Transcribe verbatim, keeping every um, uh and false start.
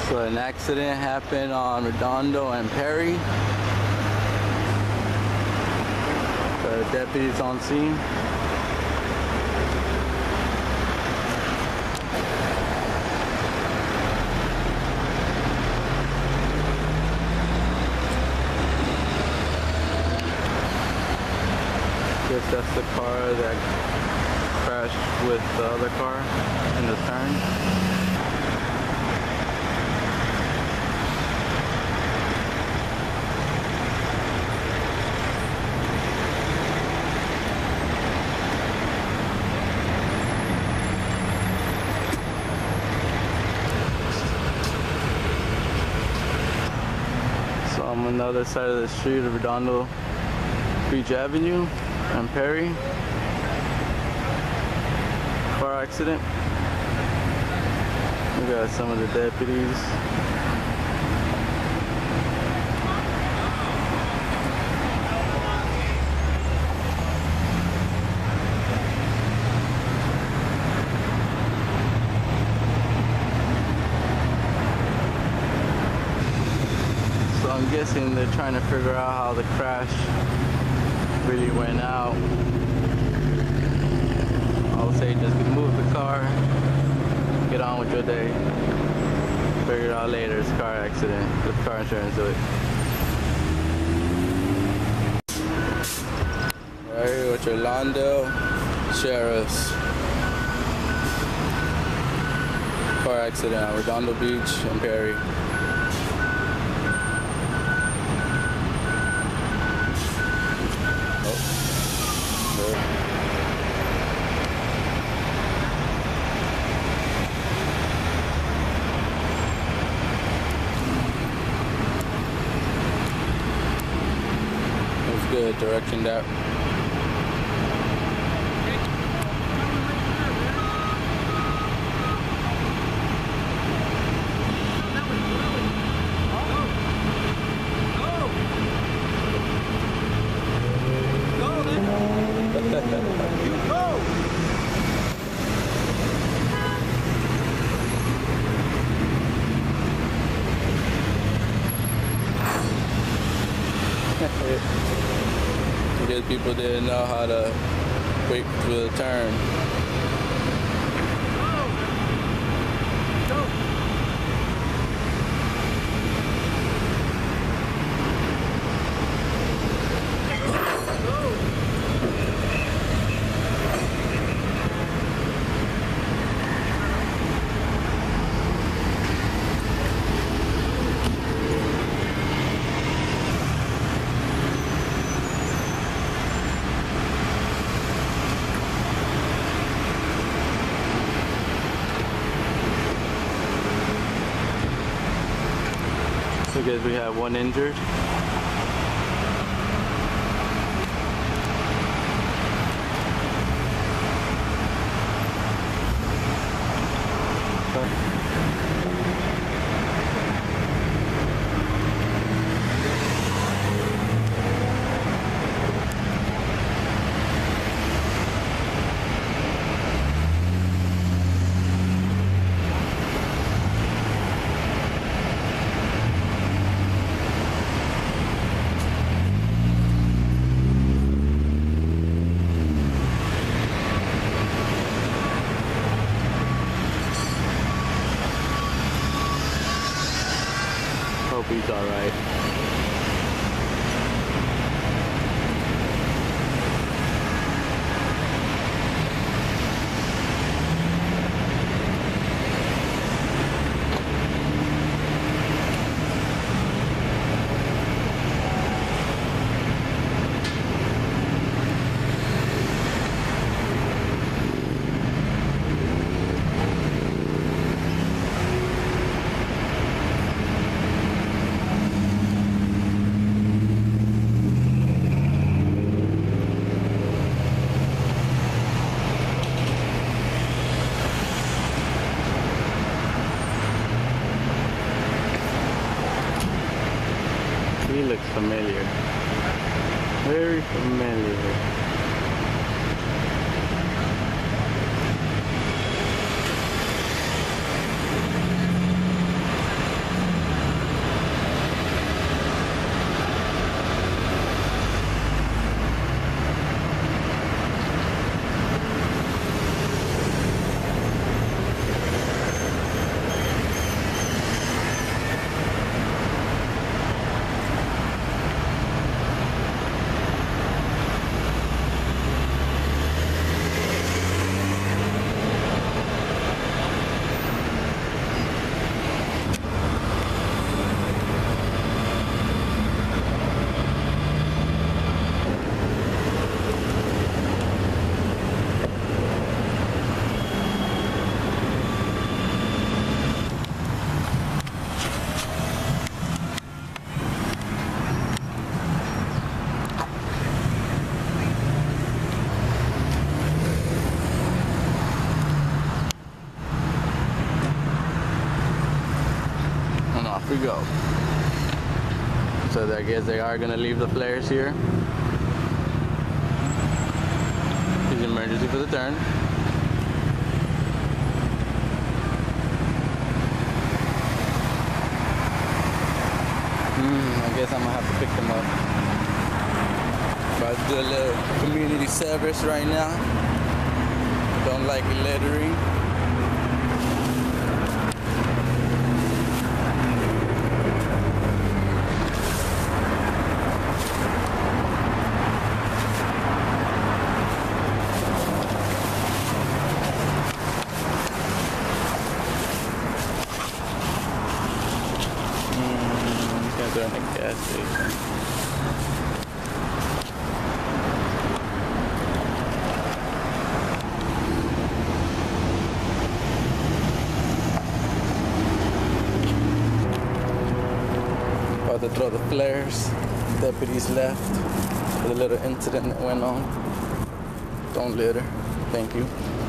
So an accident happened on Redondo and Perry. The deputies on scene. Guess that's the car that crashed with the other car in the turn. So I'm on the other side of the street of Redondo Beach Avenue and Perry. Car accident. We got some of the deputies. So I'm guessing they're trying to figure out how the crash really went out. I would say just move the car, get on with your day, figure it out later. It's a car accident, put car insurance to it. Right here with your Lawndale Sheriffs. Car accident at Redondo Beach and Perry. Good direction that. Because people didn't know how to wait for the turn. Because we have one injured. Hope he's all right. He looks familiar. Very familiar. we go. So I guess they are gonna leave the flares here. Use emergency for the turn. Hmm, I guess I'm gonna have to pick them up. About to do a little community service right now. Don't like the lettering. They're in a gas station. About to throw the flares. Deputies left for the little incident that went on. Don't litter. Thank you.